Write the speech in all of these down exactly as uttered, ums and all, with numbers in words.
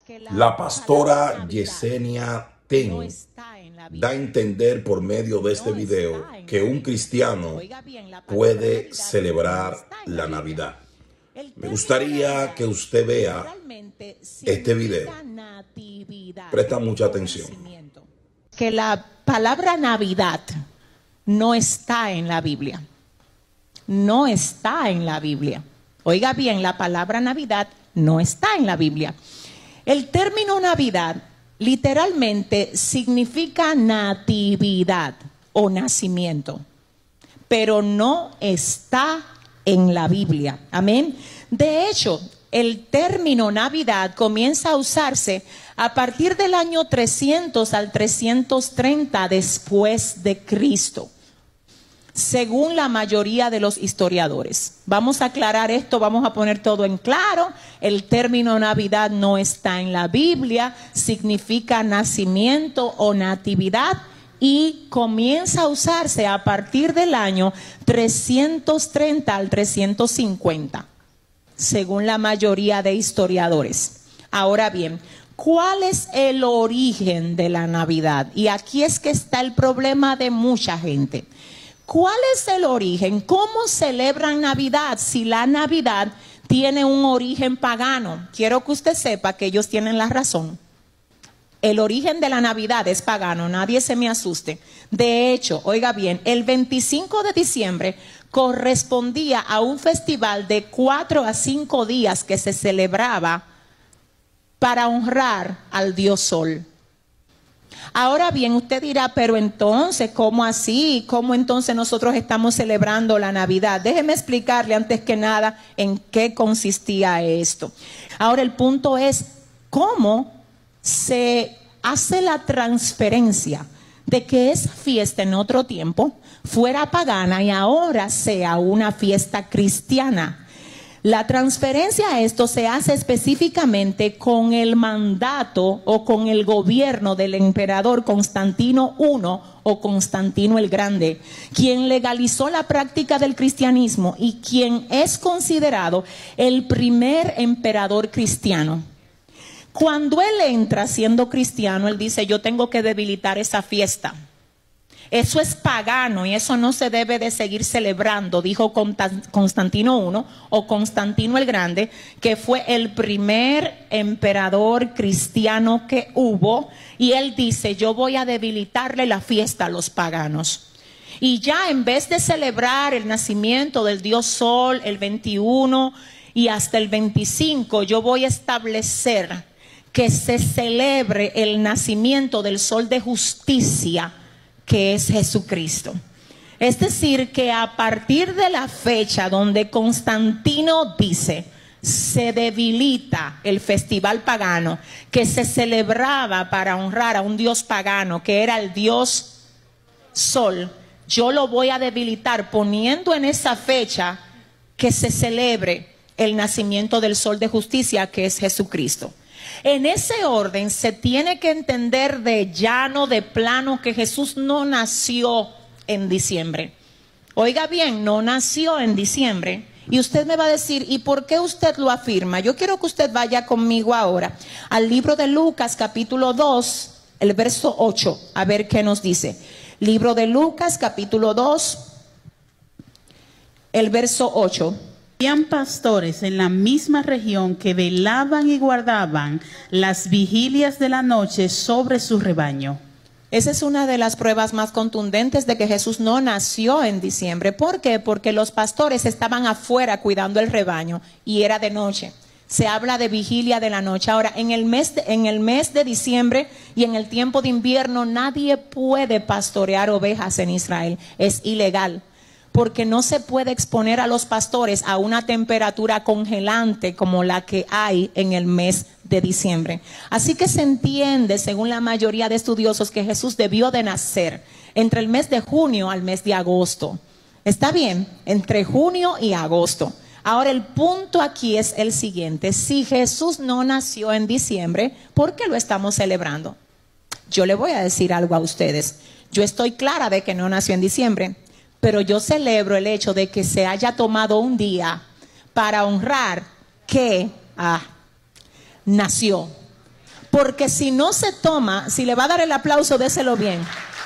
La pastora Yesenia Ten da a entender por medio de este video que un cristiano puede celebrar la Navidad. Me gustaría que usted vea este video. Presta mucha atención. Que la palabra Navidad no está en la Biblia. No está en la Biblia. Oiga bien, la palabra Navidad no está en la Biblia. El término Navidad literalmente significa natividad o nacimiento, pero no está en la Biblia. Amén. De hecho, el término Navidad comienza a usarse a partir del año trescientos al trescientos treinta después de Cristo, según la mayoría de los historiadores. Vamos a aclarar esto, vamos a poner todo en claro. El término Navidad no está en la Biblia, significa nacimiento o natividad y comienza a usarse a partir del año trescientos treinta al trescientos cincuenta, según la mayoría de historiadores. Ahora bien, ¿cuál es el origen de la Navidad? Y aquí es que está el problema de mucha gente. ¿Cuál es el origen? ¿Cómo celebran Navidad si la Navidad tiene un origen pagano? Quiero que usted sepa que ellos tienen la razón. El origen de la Navidad es pagano, nadie se me asuste. De hecho, oiga bien, el veinticinco de diciembre correspondía a un festival de cuatro a cinco días que se celebraba para honrar al dios Sol. Ahora bien, usted dirá, pero entonces, ¿cómo así? ¿Cómo entonces nosotros estamos celebrando la Navidad? Déjeme explicarle antes que nada en qué consistía esto. Ahora el punto es, ¿cómo se hace la transferencia de que esa fiesta en otro tiempo fuera pagana y ahora sea una fiesta cristiana? La transferencia a esto se hace específicamente con el mandato o con el gobierno del emperador Constantino primero o Constantino el Grande, quien legalizó la práctica del cristianismo y quien es considerado el primer emperador cristiano. Cuando él entra siendo cristiano, él dice, yo tengo que debilitar esa fiesta. Eso es pagano y eso no se debe de seguir celebrando, dijo Constantino primero o Constantino el Grande, que fue el primer emperador cristiano que hubo. Y él dice, yo voy a debilitarle la fiesta a los paganos. Y ya en vez de celebrar el nacimiento del dios Sol el veintiuno y hasta el veinticinco, yo voy a establecer que se celebre el nacimiento del Sol de justicia, que es Jesucristo. Es decir, que a partir de la fecha donde Constantino dice, se debilita el festival pagano que se celebraba para honrar a un dios pagano, que era el dios Sol, yo lo voy a debilitar poniendo en esa fecha que se celebre el nacimiento del Sol de justicia, que es Jesucristo. En ese orden se tiene que entender de llano, de plano, que Jesús no nació en diciembre. Oiga bien, no nació en diciembre. Y usted me va a decir, ¿y por qué usted lo afirma? Yo quiero que usted vaya conmigo ahora al libro de Lucas, capítulo dos, el verso ocho, a ver qué nos dice. Libro de Lucas, capítulo dos, el verso ocho. Habían pastores en la misma región que velaban y guardaban las vigilias de la noche sobre su rebaño. Esa es una de las pruebas más contundentes de que Jesús no nació en diciembre. ¿Por qué? Porque los pastores estaban afuera cuidando el rebaño y era de noche. Se habla de vigilia de la noche. Ahora, en el mes de, en el mes de diciembre y en el tiempo de invierno nadie puede pastorear ovejas en Israel. Es ilegal. Porque no se puede exponer a los pastores a una temperatura congelante como la que hay en el mes de diciembre. Así que se entiende, según la mayoría de estudiosos, que Jesús debió de nacer entre el mes de junio al mes de agosto. ¿Está bien? Entre junio y agosto. Ahora el punto aquí es el siguiente. Si Jesús no nació en diciembre, ¿por qué lo estamos celebrando? Yo le voy a decir algo a ustedes. Yo estoy clara de que no nació en diciembre. Pero yo celebro el hecho de que se haya tomado un día para honrar que ah, nació. Porque si no se toma, si le va a dar el aplauso, déselo bien.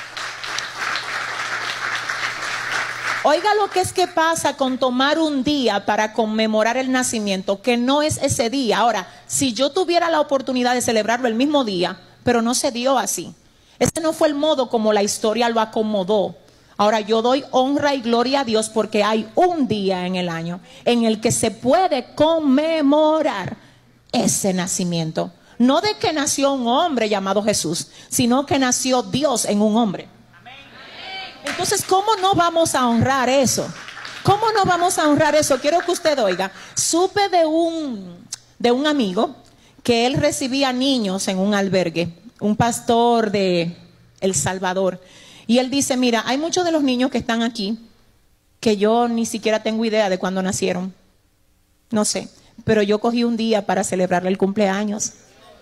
Oiga lo que es que pasa con tomar un día para conmemorar el nacimiento, que no es ese día. Ahora, si yo tuviera la oportunidad de celebrarlo el mismo día, pero no se dio así. Ese no fue el modo como la historia lo acomodó. Ahora, yo doy honra y gloria a Dios porque hay un día en el año en el que se puede conmemorar ese nacimiento. No de que nació un hombre llamado Jesús, sino que nació Dios en un hombre. Entonces, ¿cómo no vamos a honrar eso? ¿Cómo no vamos a honrar eso? Quiero que usted oiga. Supe de un, de un amigo que él recibía niños en un albergue, un pastor de El Salvador. Y él dice, mira, hay muchos de los niños que están aquí que yo ni siquiera tengo idea de cuándo nacieron. No sé, pero yo cogí un día para celebrarle el cumpleaños.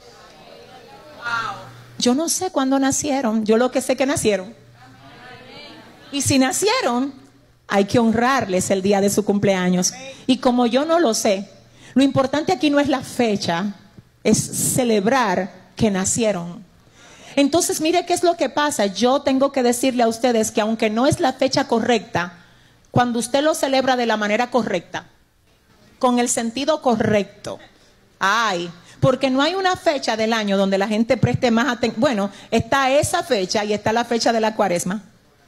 Yo no sé cuándo nacieron, yo lo que sé que nacieron. Y si nacieron, hay que honrarles el día de su cumpleaños. Y como yo no lo sé, lo importante aquí no es la fecha, es celebrar que nacieron. Entonces, mire qué es lo que pasa. Yo tengo que decirle a ustedes que aunque no es la fecha correcta, cuando usted lo celebra de la manera correcta, con el sentido correcto, ay, porque no hay una fecha del año donde la gente preste más atención. Bueno, está esa fecha y está la fecha de la Cuaresma.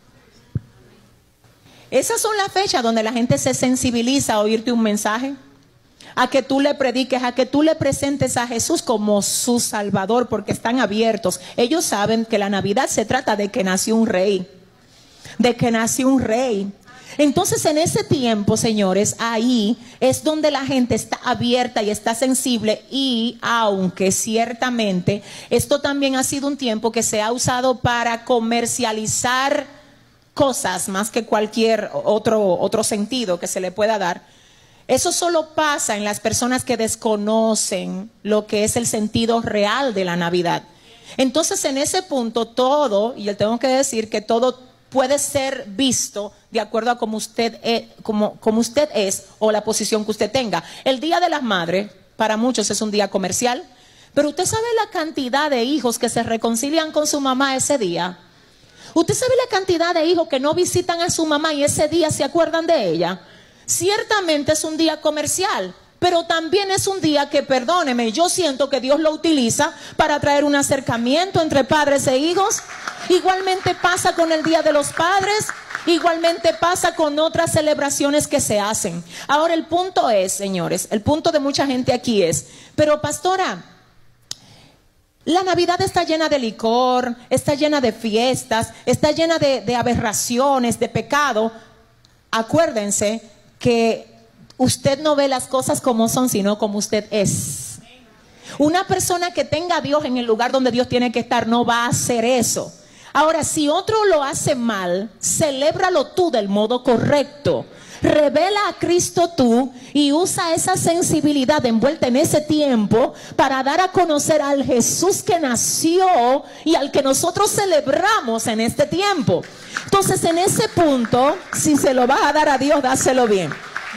Esas son las fechas donde la gente se sensibiliza a oírte un mensaje, a que tú le prediques, a que tú le presentes a Jesús como su Salvador, porque están abiertos. Ellos saben que la Navidad se trata de que nació un rey, de que nació un rey. Entonces, en ese tiempo, señores, ahí es donde la gente está abierta y está sensible. Y aunque ciertamente esto también ha sido un tiempo que se ha usado para comercializar cosas más que cualquier otro, otro sentido que se le pueda dar, eso solo pasa en las personas que desconocen lo que es el sentido real de la Navidad. Entonces, en ese punto todo, y yo tengo que decir que todo puede ser visto de acuerdo a cómo usted es, como, como usted es o la posición que usted tenga. El Día de las Madres para muchos es un día comercial, pero usted sabe la cantidad de hijos que se reconcilian con su mamá ese día. Usted sabe la cantidad de hijos que no visitan a su mamá y ese día se acuerdan de ella. Ciertamente es un día comercial, pero también es un día que, perdóneme, yo siento que Dios lo utiliza para traer un acercamiento entre padres e hijos. Igualmente pasa con el Día de los Padres, igualmente pasa con otras celebraciones que se hacen. Ahora el punto es, señores, el punto de mucha gente aquí es, pero pastora, la Navidad está llena de licor, está llena de fiestas, está llena de, de aberraciones, de pecado. Acuérdense que usted no ve las cosas como son, sino como usted es. Una persona que tenga a Dios en el lugar donde Dios tiene que estar no va a hacer eso. Ahora, si otro lo hace mal, celébralo tú del modo correcto. Revela a Cristo tú y usa esa sensibilidad envuelta en ese tiempo para dar a conocer al Jesús que nació y al que nosotros celebramos en este tiempo. Entonces, en ese punto, si se lo vas a dar a Dios, dáselo bien.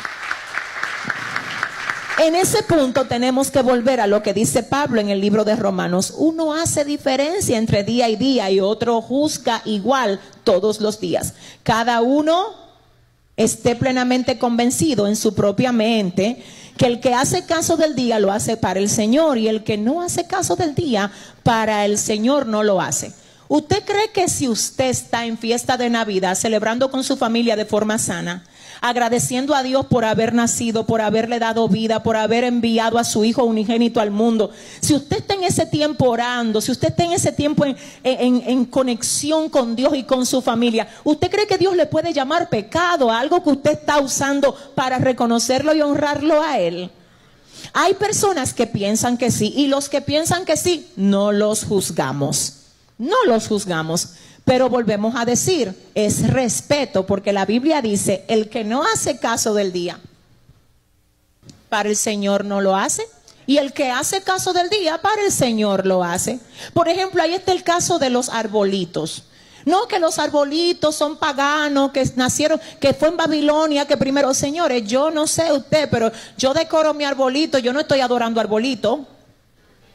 En ese punto tenemos que volver a lo que dice Pablo en el libro de Romanos. Uno hace diferencia entre día y día y otro juzga igual todos los días. Cada uno esté plenamente convencido en su propia mente que el que hace caso del día lo hace para el Señor y el que no hace caso del día para el Señor no lo hace. ¿Usted cree que si usted está en fiesta de Navidad celebrando con su familia de forma sana, agradeciendo a Dios por haber nacido, por haberle dado vida, por haber enviado a su hijo unigénito al mundo, si usted está en ese tiempo orando, si usted está en ese tiempo en, en, en conexión con Dios y con su familia, ¿usted cree que Dios le puede llamar pecado a algo que usted está usando para reconocerlo y honrarlo a Él? Hay personas que piensan que sí, y los que piensan que sí, no los juzgamos, no los juzgamos. Pero volvemos a decir, es respeto, porque la Biblia dice, el que no hace caso del día, para el Señor no lo hace. Y el que hace caso del día, para el Señor lo hace. Por ejemplo, ahí está el caso de los arbolitos. No que los arbolitos son paganos, que nacieron, que fue en Babilonia, que primero, señores, yo no sé usted, pero yo decoro mi arbolito, yo no estoy adorando arbolito.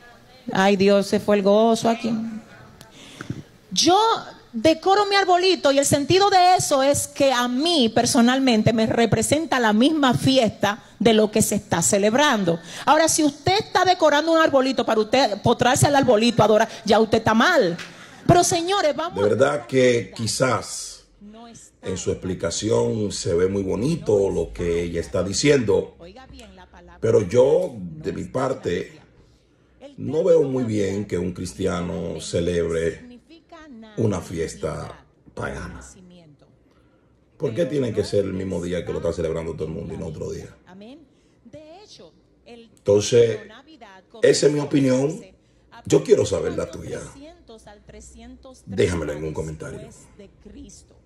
Ay, Dios, se fue el gozo aquí. Yo decoro mi arbolito y el sentido de eso es que a mí personalmente me representa la misma fiesta de lo que se está celebrando. Ahora, si usted está decorando un arbolito para usted postrarse al arbolito, adorar, ya usted está mal. Pero señores, vamos. De verdad que quizás en su explicación se ve muy bonito lo que ella está diciendo, pero yo de mi parte no veo muy bien que un cristiano celebre una fiesta pagana. ¿Por qué tiene que ser el mismo día que lo está celebrando todo el mundo y no otro día? Entonces, esa es mi opinión. Yo quiero saber la tuya. Déjamelo en un comentario.